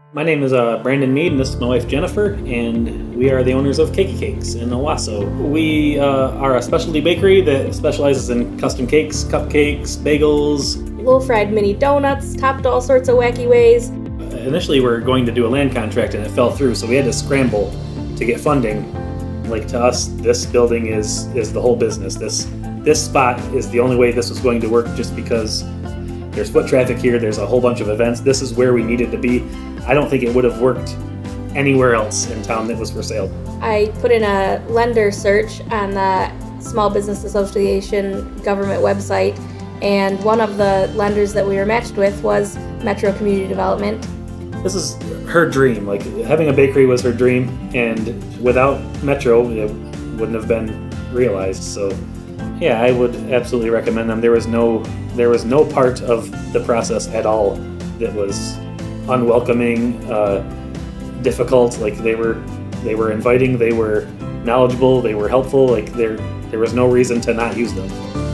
My name is Brandon Mead, and this is my wife Jennifer, and we are the owners of Cakey Cakes in Owasso. We are a specialty bakery that specializes in custom cakes, cupcakes, bagels. Low-fried mini donuts, topped all sorts of wacky ways. Initially we were going to do a land contract and it fell through, so we had to scramble to get funding. Like, to us, this building is the whole business. This spot is the only way this was going to work, just because there's foot traffic here, there's a whole bunch of events. This is where we needed to be. I don't think it would have worked anywhere else in town that was for sale. I put in a lender search on the Small Business Association government website, and one of the lenders that we were matched with was Metro Community Development. This is her dream. Like, having a bakery was her dream, and without Metro, it wouldn't have been realized. So yeah, I would absolutely recommend them. There was no part of the process at all that was unwelcoming, difficult. Like, they were inviting, they were knowledgeable, they were helpful. Like, there was no reason to not use them.